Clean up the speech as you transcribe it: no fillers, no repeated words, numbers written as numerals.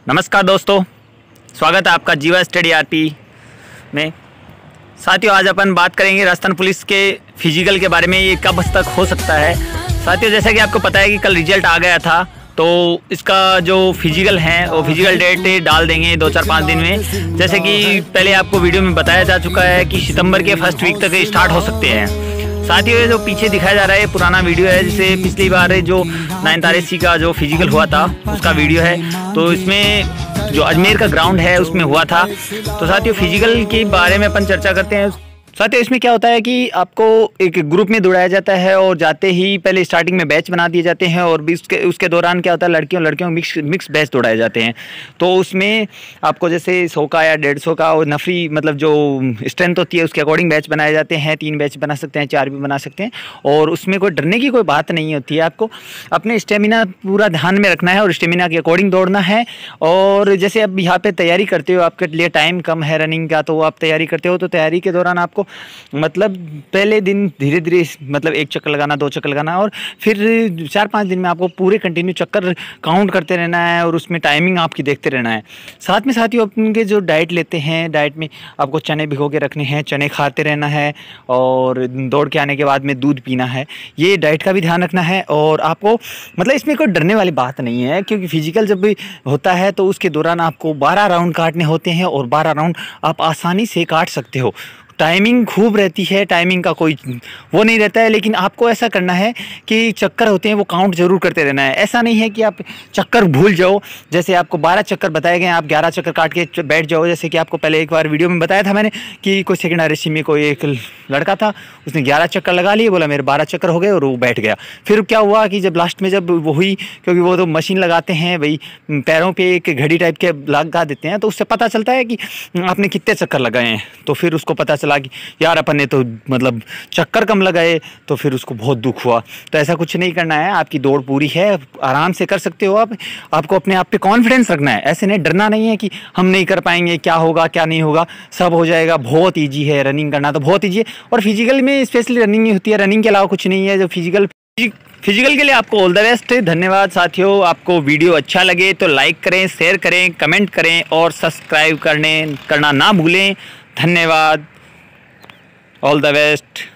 नमस्कार दोस्तों, स्वागत है आपका जीवा स्टडी आरपी में। साथियों, आज अपन बात करेंगे राजस्थान पुलिस के फिजिकल के बारे में। ये कब तक हो सकता है। साथियों, जैसा कि आपको पता है कि कल रिजल्ट आ गया था, तो इसका जो फिजिकल है वो फिजिकल डेट डाल देंगे 2-4-5 दिन में। जैसे कि पहले आपको वीडियो में बताया जा चुका है कि सितंबर के फर्स्ट वीक तक स्टार्ट हो सकते हैं। साथियों, ये जो पीछे दिखाया जा रहा है ये पुराना वीडियो है, जिसे पिछली बार जो 9th RSC का जो फिजिकल हुआ था उसका वीडियो है। तो इसमें जो अजमेर का ग्राउंड है उसमें हुआ था। तो साथियों, फिजिकल के बारे में अपन चर्चा करते हैं। साथियों, इसमें क्या होता है कि आपको एक ग्रुप में दौड़ाया जाता है और जाते ही पहले स्टार्टिंग में बैच बना दिए जाते हैं और उसके दौरान क्या होता है, लड़कियों मिक्स बैच दौड़ाए जाते हैं। तो उसमें आपको जैसे 100 का या 150 का और नफरी मतलब जो स्ट्रेंथ होती है उसके अकॉर्डिंग बैच बनाए जाते हैं। 3 बैच बना सकते हैं, 4 भी बना सकते हैं। और उसमें कोई डरने की कोई बात नहीं होती है। आपको अपने स्टेमिना पूरा ध्यान में रखना है और स्टेमिना के अकॉर्डिंग दौड़ना है। और जैसे अब यहाँ पे तैयारी करते हो, आपके लिए टाइम कम है रनिंग का, तो आप तैयारी करते हो, तो तैयारी के दौरान आपको मतलब पहले दिन धीरे धीरे मतलब 1 चक्कर लगाना, 2 चक्कर लगाना और फिर 4-5 दिन में आपको पूरे कंटिन्यू चक्कर काउंट करते रहना है और उसमें टाइमिंग आपकी देखते रहना है। साथ में साथियों, अपने जो डाइट लेते हैं, डाइट में आपको चने भिगो के रखने हैं, चने खाते रहना है और दौड़ के आने के बाद में दूध पीना है। ये डाइट का भी ध्यान रखना है। और आपको मतलब इसमें कोई डरने वाली बात नहीं है, क्योंकि फिजिकल जब भी होता है तो उसके दौरान आपको 12 राउंड काटने होते हैं और 12 राउंड आप आसानी से काट सकते हो। टाइमिंग खूब रहती है, टाइमिंग का कोई वो नहीं रहता है। लेकिन आपको ऐसा करना है कि चक्कर होते हैं वो काउंट जरूर करते रहना है। ऐसा नहीं है कि आप चक्कर भूल जाओ। जैसे आपको 12 चक्कर बताए गए, आप 11 चक्कर काट के बैठ जाओ। जैसे कि आपको पहले एक बार वीडियो में बताया था मैंने कि कोई 2nd RSC में कोई एक लड़का था, उसने 11 चक्कर लगा लिए, बोला मेरे 12 चक्कर हो गए और वो बैठ गया। फिर क्या हुआ कि जब लास्ट में जब वो हुई, क्योंकि वो तो मशीन लगाते हैं भाई, पैरों पे एक घड़ी टाइप के लगा देते हैं, तो उससे पता चलता है कि आपने कितने चक्कर लगाए हैं। तो फिर उसको पता चला कि यार अपन ने तो मतलब चक्कर कम लगाए, तो फिर उसको बहुत दुख हुआ। तो ऐसा कुछ नहीं करना है, आपकी दौड़ पूरी है, आराम से कर सकते हो आप। आपको अपने आप पे कॉन्फिडेंस रखना है, ऐसे नहीं डरना नहीं है कि हम नहीं कर पाएंगे, क्या होगा क्या नहीं होगा, सब हो जाएगा। बहुत ईजी है रनिंग करना, तो बहुत ईजी है। और फिजिकल में स्पेशली रनिंग ही होती है, रनिंग के अलावा कुछ नहीं है। जो फिजिकल के लिए आपको ऑल द बेस्ट। धन्यवाद साथियों। आपको वीडियो अच्छा लगे तो लाइक करें, शेयर करें, कमेंट करें और सब्सक्राइब करना ना भूलें। धन्यवाद। All the best.